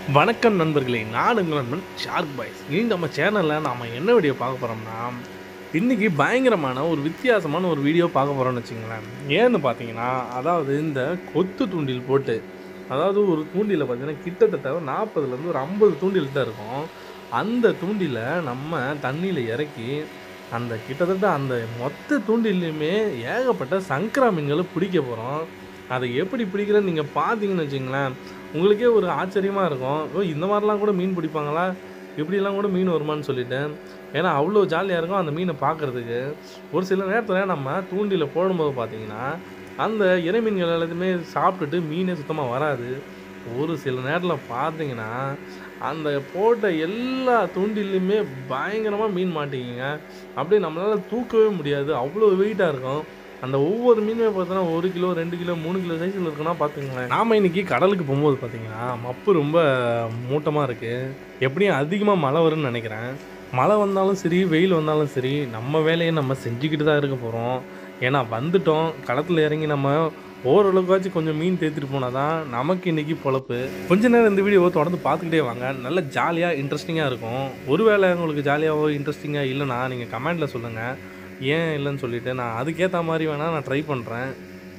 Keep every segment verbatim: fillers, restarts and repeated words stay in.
வணக்கம் நண்பர்களே, நான் உங்கள் நண்பன் ஷார்க் பாய்ஸ். இனி நம்ம சேனலில் நாம் என்ன வீடியோ பார்க்க போகிறோம்னா, இன்றைக்கி பயங்கரமான ஒரு வித்தியாசமான ஒரு வீடியோ பார்க்க போகிறோம்னு வச்சுங்களேன். ஏன்னு பார்த்தீங்கன்னா, அதாவது இந்த கொத்து தூண்டில் போட்டு, அதாவது ஒரு தூண்டில் பார்த்தீங்கன்னா கிட்டத்தட்ட நாற்பதுலேருந்து ஒரு ஐம்பது தூண்டில் தான் இருக்கும். அந்த தூண்டிலை நம்ம தண்ணியில் இறக்கி அந்த கிட்டத்தட்ட அந்த மொத்த தூண்டிலையுமே ஏகப்பட்ட சங்கரா மீன்களை பிடிக்க போகிறோம். அதை எப்படி பிடிக்கிறேன்னு நீங்கள் பார்த்தீங்கன்னு வச்சுங்களேன், உங்களுக்கே ஒரு ஆச்சரியமாக இருக்கும். ஓ, இந்த மாதிரிலாம் கூட மீன் பிடிப்பாங்களா, இப்படிலாம் கூட மீன் வருமானு சொல்லிட்டு. ஏன்னா அவ்வளோ ஜாலியாக இருக்கும் அந்த மீனை பார்க்குறதுக்கு. ஒரு சில நேரத்தில் நம்ம தூண்டில் போடும்போது பார்த்தீங்கன்னா அந்த இறை மீன்கள் எல்லாத்தையுமே சாப்பிட்டுட்டு மீனே சுத்தமாக வராது. ஒரு சில நேரத்தில் பார்த்தீங்கன்னா அந்த போட்ட எல்லா தூண்டிலையுமே பயங்கரமாக மீன் மாட்டிக்கிங்க. அப்படியே நம்மளால் தூக்கவே முடியாது, அவ்வளோ வெயிட்டாக இருக்கும். அந்த ஒவ்வொரு மீனுமே பார்த்தோன்னா ஒரு கிலோ ரெண்டு கிலோ மூணு கிலோ சைஸில் இருக்குன்னா பார்த்துங்களேன். நாம் இன்றைக்கி கடலுக்கு போகும்போது பார்த்தீங்கன்னா மப்பு ரொம்ப மூட்டமாக இருக்குது. எப்படியும் அதிகமாக மழை வரும்னு நினைக்கிறேன். மழை வந்தாலும் சரி, வெயில் வந்தாலும் சரி, நம்ம வேலையை நம்ம செஞ்சுக்கிட்டு தான் இருக்க போகிறோம். ஏன்னா வந்துட்டோம், களத்தில் இறங்கி நம்ம ஓரளவுக்காச்சும் கொஞ்சம் மீன் தேர்த்திட்டு போனால் தான் நமக்கு இன்றைக்கி பொழப்பு. கொஞ்ச நேரம் இந்த வீடியோவை தொடர்ந்து பார்த்துக்கிட்டே வாங்க, நல்ல ஜாலியாக இன்ட்ரெஸ்டிங்காக இருக்கும். ஒருவேளை உங்களுக்கு ஜாலியாகவோ இன்ட்ரெஸ்டிங்காக இல்லைனா நீங்கள் கமெண்ட்டில் சொல்லுங்கள், ஏன் இல்லைன்னு சொல்லிவிட்டு நான் அதுக்கேற்ற மாதிரி வேணால் நான் ட்ரை பண்ணுறேன்.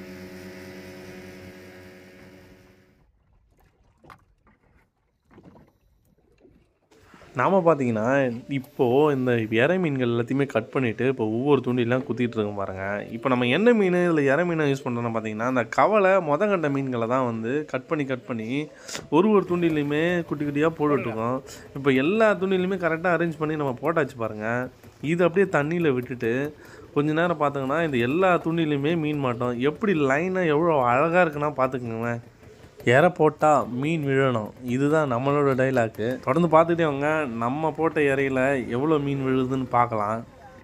நாம் பார்த்தீங்கன்னா இப்போது இந்த இறை மீன்கள் எல்லாத்தையுமே கட் பண்ணிவிட்டு இப்போ ஒவ்வொரு தூண்டிலாம் குத்திட்டு இருக்கோம் பாருங்கள். இப்போ நம்ம என்ன மீன் இல்லை இறை மீனை யூஸ் பண்ணுறோன்னு பார்த்தீங்கன்னா, அந்த கவலை மொதங்கண்ட மீன்களை தான் வந்து கட் பண்ணி கட் பண்ணி ஒரு ஒரு தூண்டிலையுமே குட்டி குட்டியாக போட்டுட்ருக்கோம். இப்போ எல்லா தூண்டிலையுமே கரெக்டாக அரேஞ்ச் பண்ணி நம்ம போட்டாச்சு பாருங்கள். இது அப்படியே தண்ணியில் விட்டுட்டு கொஞ்ச நேரம் பார்த்திங்கன்னா இந்த எல்லா தூண்டிலையுமே மீன் மாட்டோம். எப்படி லைனாக எவ்வளோ அழகாக இருக்குன்னா பார்த்துக்குங்களேன். இறை போட்டால் மீன் விழணும், இதுதான் நம்மளோட டைலாக்கு. தொடர்ந்து பார்த்துக்கிட்டே வாங்க, நம்ம போட்ட இறையில் எவ்வளோ மீன் விழுதுன்னு பார்க்கலாம்.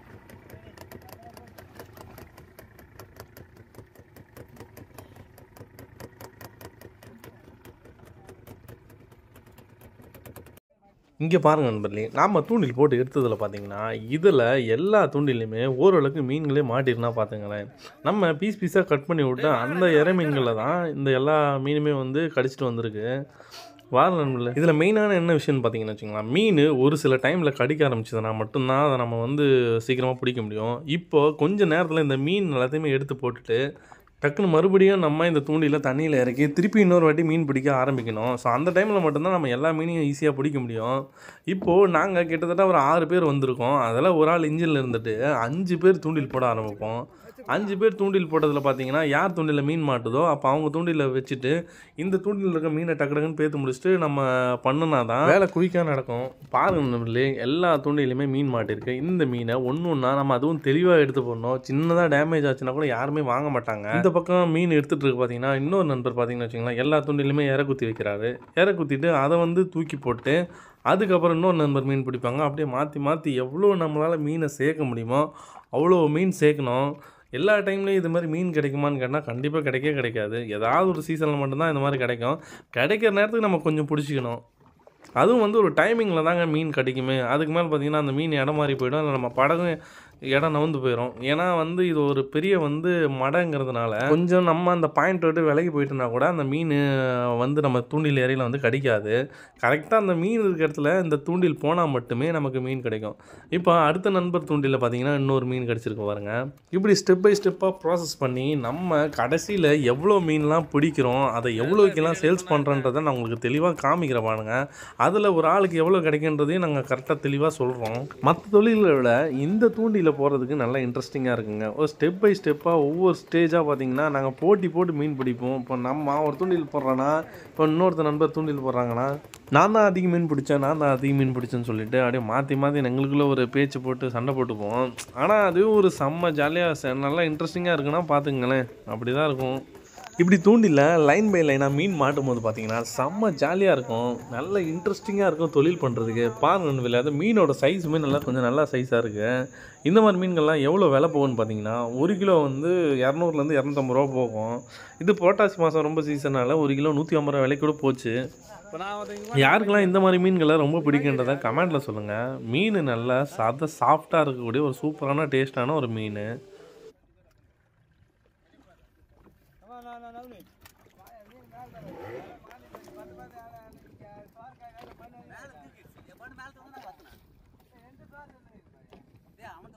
இங்கே பாருங்கள் நண்பர்களே, நாம் தூண்டில் போட்டு எடுத்ததில் பார்த்தீங்கன்னா இதில் எல்லா தூண்டிலையுமே ஓரளவுக்கு மீன்களே மாட்டிருந்தா பார்த்துங்களேன். நம்ம பீஸ் பீஸாக கட் பண்ணி விட்டு அந்த இறை மீன்களில் தான் இந்த எல்லா மீனுமே வந்து கடிச்சிட்டு வந்திருக்கு. வார நண்பர்களே, இதில் மெயினான என்ன விஷயம்னு பார்த்தீங்கன்னு வச்சுங்களேன், மீன் ஒரு சில டைமில் கடிக்க ஆரம்பிச்சதுன்னா மட்டும்தான் அதை நம்ம வந்து சீக்கிரமாக பிடிக்க முடியும். இப்போது கொஞ்சம் நேரத்தில் இந்த மீன் எல்லாத்தையுமே எடுத்து போட்டுட்டு டக்குன்னு மறுபடியும் நம்ம இந்த தூண்டியில் தண்ணியில் இறக்கி திருப்பி இன்னொரு வாட்டி மீன் பிடிக்க ஆரம்பிக்கணும். ஸோ அந்த டைமில் மட்டும்தான் நம்ம எல்லா மீனையும் ஈஸியாக பிடிக்க முடியும். இப்போது நாங்கள் கிட்டத்தட்ட ஒரு ஆறு பேர் வந்திருக்கோம். அதில் ஒரு ஆள் இன்ஜினில் இருந்துட்டு அஞ்சு பேர் தூண்டில் போட ஆரம்பிப்போம். அஞ்சு பேர் தூண்டில் போட்டதில் பார்த்தீங்கன்னா யார் தூண்டில் மீன் மாட்டுதோ அப்போ அவங்க தூண்டில் வச்சுட்டு இந்த தூண்டில் இருக்க மீனை டக்கு டக்குன்னு பேத்து முடிச்சுட்டு நம்ம பண்ணினா தான் வேலை குயிக்காக நடக்கும். பாருங்களே, எல்லா தூண்டிலையுமே மீன் மாட்டிருக்கு. இந்த மீனை ஒன்று ஒன்றா நம்ம அதுவும் தெளிவாக எடுத்து போடணும். சின்னதாக டேமேஜ் ஆச்சுன்னா கூட யாருமே வாங்க மாட்டாங்க. இந்த பக்கம் மீன் எடுத்துகிட்டு இருக்கு பார்த்தீங்கன்னா இன்னொரு நண்பர் பார்த்தீங்கன்னு வச்சுங்களேன், எல்லா தூண்டிலுமே இற குத்தி வைக்கிறாரு. இற குத்திட்டு அதை வந்து தூக்கி போட்டு அதுக்கப்புறம் இன்னொரு நண்பர் மீன் பிடிப்பாங்க. அப்படியே மாற்றி மாற்றி எவ்வளோ நம்மளால் மீனை சேர்க்க முடியுமோ அவ்வளோ மீன் சேர்க்கணும். எல்லா டைம்லேயும் இது மாதிரி மீன் கிடைக்குமான்னு கேட்டால் கண்டிப்பாக கிடைக்கவே கிடைக்காது. ஏதாவது ஒரு சீசனில் மட்டும்தான் இந்த மாதிரி கிடைக்கும். கிடைக்கிற நேரத்துக்கு நம்ம கொஞ்சம் பிடிச்சிக்கணும். அதுவும் வந்து ஒரு டைமிங்கில் தாங்க மீன் கிடைக்குமே. அதுக்கு மேலே பார்த்திங்கன்னா அந்த மீன் இடம் மாறி போயிடும், இல்லை நம்ம படகும் இடம் நவுந்து போயிடும். ஏன்னா வந்து இது ஒரு பெரிய வந்து மடைங்கிறதுனால கொஞ்சம் நம்ம அந்த பாயிண்ட் விட்டு விலகி போயிட்டோன்னா கூட அந்த மீன் வந்து நம்ம தூண்டில் ஏரியில் வந்து கிடைக்காது. கரெக்டாக அந்த மீன் இருக்கிற இடத்துல இந்த தூண்டில் போனால் மட்டுமே நமக்கு மீன் கிடைக்கும். இப்போ அடுத்த நண்பர் தூண்டில் பார்த்திங்கன்னா இன்னொரு மீன் கிடச்சிருக்கு பாருங்க. இப்படி ஸ்டெப் பை ஸ்டெப்பாக ப்ராசஸ் பண்ணி நம்ம கடைசியில் எவ்வளோ மீன்லாம் பிடிக்கிறோம், அதை எவ்வளோக்கெல்லாம் சேல்ஸ் பண்ணுறன்றதை நான் உங்களுக்கு தெளிவாக காமிக்கிறேன் பாருங்க. அதில் ஒரு ஆளுக்கு எவ்வளோ கிடைக்கின்றதையும் நாங்கள் கரெக்டாக தெளிவாக சொல்கிறோம். மற்ற தொழிலை விட இந்த தூண்டில் போகிறதுக்கு நல்லா இன்ட்ரெஸ்டிங்காக இருக்குங்க. ஒரு ஸ்டெப் பை ஸ்டெப்பாக ஒவ்வொரு ஸ்டேஜாக பார்த்தீங்கன்னா நாங்கள் போட்டி போட்டு மீன் பிடிப்போம். இப்போ நம்ம ஒரு தூண்டில் போடுறோன்னா இப்போ இன்னொருத்த நண்பர் தூண்டில் போடுறாங்கன்னா நான் தான் அதிக மீன் பிடிச்சேன், நான் தான் அதிக மீன் பிடிச்சேன்னு சொல்லிட்டு அப்படியே மாற்றி மாற்றி எங்களுக்குள்ளே ஒரு பேச்சு போட்டு சண்டை போட்டுப்போம். ஆனால் அதுவும் ஒரு செம்ம ஜாலியாக நல்லா இன்ட்ரெஸ்டிங்காக இருக்குன்னா பார்த்துங்களேன், அப்படி தான் இருக்கும். இப்படி தூண்டில லைன் பை லைனாக மீன் மாட்டும் போது பார்த்தீங்கன்னா செம்ம ஜாலியாக இருக்கும், நல்ல இன்ட்ரெஸ்டிங்காக இருக்கும் தொழில் பண்ணுறதுக்கு. பாருங்கள், அது மீனோட சைஸுமே நல்லா கொஞ்சம் நல்லா சைஸாக இருக்குது. இந்த மாதிரி மீன்கள்லாம் எவ்வளோ விலை போகும்னு பார்த்தீங்கன்னா ஒரு கிலோ வந்து இரநூறுலேருந்து இரநூத்தம்பது ரூபா போகும். இது புரட்டாசி மாதம் ரொம்ப சீசனால் ஒரு கிலோ நூற்றி ஐம்பது ரூபா விலைக்கு கூட போச்சு. யாருக்கெல்லாம் இந்த மாதிரி மீன்களை ரொம்ப பிடிக்குன்றதை கமெண்ட்டில் சொல்லுங்கள். மீன் நல்லா சத சாஃப்டாக இருக்கக்கூடிய ஒரு சூப்பரான டேஸ்டான ஒரு மீன்.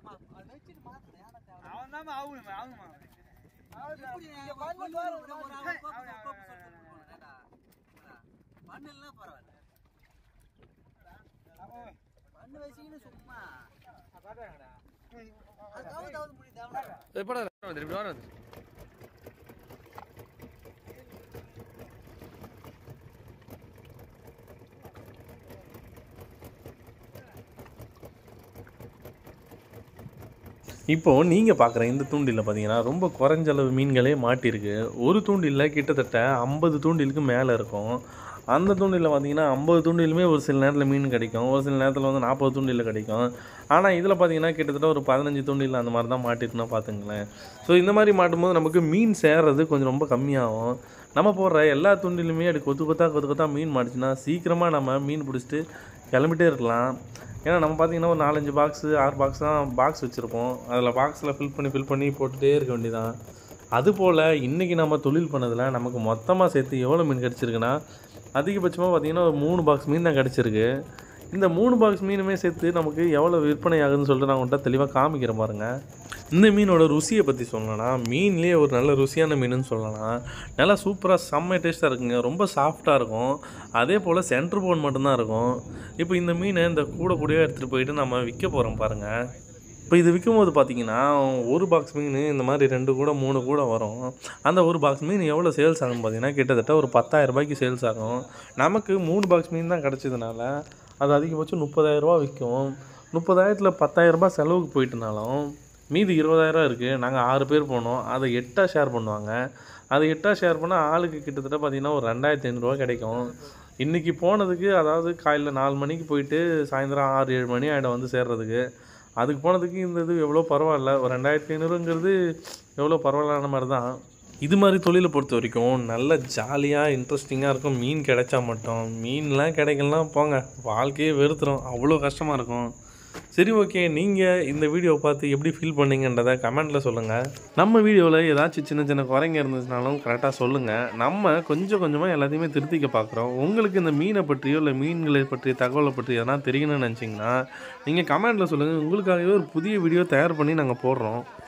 இப்போ நீங்க பார்க்குற இந்த தூண்டில்ல பார்த்தீங்கன்னா, ரொம்ப குறைஞ்ச அளவு மீன்களே மாட்டியிருக்கு. ஒரு தூண்டில்ல கிட்டத்தட்ட ஐம்பது தூண்டிலுக்கு மேல இருக்கும். அந்த தூண்டில்ல பார்த்தீங்கன்னா, ஐம்பது தூண்டிலுமே ஒரு சில நேரத்தில மீன் கிடைக்கும். ஒரு சில நேரத்தில வந்து நாற்பது தூண்டில்ல கிடைக்கும். ஆனா, இதில பார்த்தீங்கன்னா, கிட்டத்தட்ட ஒரு பதினைந்து தூண்டில்ல அந்த மாரி தான் மாட்டியிருக்குன்னா பார்த்துங்களேன். ஸோ இந்த மாரி மாட்டும்போது நமக்கு மீன் சேர்றது கொஞ்சம் ரொம்ப கம்மியாகும். நம்ம போடுற எல்லா தூண்டிலுமே அப்படி கொத்து கொத்தா கொத்து கொத்தா மீன் மாட்டுச்சுன்னா, சீக்கிரமா நம்ம மீன் பிடிச்சிட்டு கிளம்பிட்டே இருக்கலாம். ஏன்னா நம்ம பார்த்தீங்கன்னா, ஒரு நாலு, அஞ்சு பாக்ஸு, ஆறு பாக்ஸ் தான் பாக்ஸ் வச்சுருப்போம். அதில பாக்ஸில ஃபில் பண்ணி ஃபில் பண்ணி போட்டுட்டே இருக்க வேண்டியதான். அதுபோல் இன்றைக்கி நம்ம தொழில் பண்ணதில நமக்கு மொத்தமாக சேர்த்து எவ்வளோ மீன் கிடச்சிருக்குன்னா, அதிகபட்சமாக பார்த்தீங்கன்னா, ஒரு மூணு பாக்ஸ் மீன் தான் கிடச்சிருக்கு. இந்த மூணு பாக்ஸ் மீனுமே சேர்த்து நமக்கு எவ்வளோ விற்பனை ஆகுதுன்னு சொல்லிட்டு நான் உங்கள்கிட்ட தெளிவாக காமிக்கிறேன் பாருங்கள். இந்த மீனோட ருசியை பற்றி சொல்லணும்னா, மீன்லேயே ஒரு நல்ல ருசியான மீனுன்னு சொல்லலாம். நல்லா சூப்பராக செம்ம டேஸ்ட்டாக இருக்குங்க. ரொம்ப சாஃப்டாக இருக்கும். அதே போல் சென்ட்ரு போன் மட்டும்தான் இருக்கும். இப்போ இந்த மீனை இந்த கூட கூடயே எடுத்துகிட்டு போயிட்டு நம்ம விற்க போகிறோம் பாருங்கள். இப்போ இது விற்கும்போது பார்த்தீங்கன்னா, ஒரு பாக்ஸ் மீன் இந்த மாதிரி ரெண்டு கூட மூணு கூட வரும். அந்த ஒரு பாக்ஸ் மீன் எவ்வளோ சேல்ஸ் ஆகும்னு பார்த்தீங்கன்னா, கிட்டத்தட்ட ஒரு பத்தாயிரம் ரூபாய்க்கு சேல்ஸ் ஆகும். நமக்கு மூணு பாக்ஸ் மீன் தான் கிடச்சதுனால அது அதிகபட்சம் முப்பதாயிரம் ரூபா விற்கும். முப்பதாயிரத்தில் பத்தாயிரம் ரூபாய் செலவுக்கு போயிட்டனாலும் மீதி இருபதாயிரம் இருக்குது. நாங்கள் ஆறு பேர் போனோம். அதை எட்டாக ஷேர் பண்ணுவாங்க. அதை எட்டாக ஷேர் பண்ணால் ஆளுக்கு கிட்டத்தட்ட பார்த்தீங்கன்னா ஒரு ரெண்டாயிரத்தி ஐநூறுரூவா கிடைக்கும். இன்றைக்கி போனதுக்கு, அதாவது காலையில் நாலு மணிக்கு போயிட்டு சாயந்தரம் ஆறு ஏழு மணி ஆகிடும் வந்து சேர்றதுக்கு. அதுக்கு போனதுக்கு இந்த இது எவ்வளோ பரவாயில்ல. ஒரு ரெண்டாயிரத்தி ஐநூறுங்கிறது எவ்வளோ பரவாயில்லான மாதிரி தான். இது மாதிரி தொழிலை பொறுத்த வரைக்கும் நல்ல ஜாலியாக இன்ட்ரெஸ்டிங்காக இருக்கும். மீன் கிடைச்சா மட்டும். மீன்லாம் கிடைக்கலாம் போங்க, வாழ்க்கையே வெறுத்துரும். அவ்வளோ கஷ்டமாக இருக்கும். சரி, ஓகே. நீங்கள் இந்த வீடியோவை பார்த்து எப்படி ஃபீல் பண்ணீங்கன்றதை கமெண்ட்டில் சொல்லுங்கள். நம்ம வீடியோவில் ஏதாச்சும் சின்ன சின்ன குறைங்க இருந்துச்சுனாலும் கரெக்டாக சொல்லுங்கள். நம்ம கொஞ்சம் கொஞ்சமாக எல்லாத்தையுமே திருத்திக்க பார்க்குறோம். உங்களுக்கு இந்த மீனை பற்றியோ இல்லை மீன்களை பற்றிய தகவலை பற்றி எதனா தெரியணும்னு நினச்சிங்கன்னா நீங்கள் கமெண்ட்டில் சொல்லுங்கள். உங்களுக்காகவே ஒரு புதிய வீடியோ தயார் பண்ணி நாங்கள் போடுறோம்.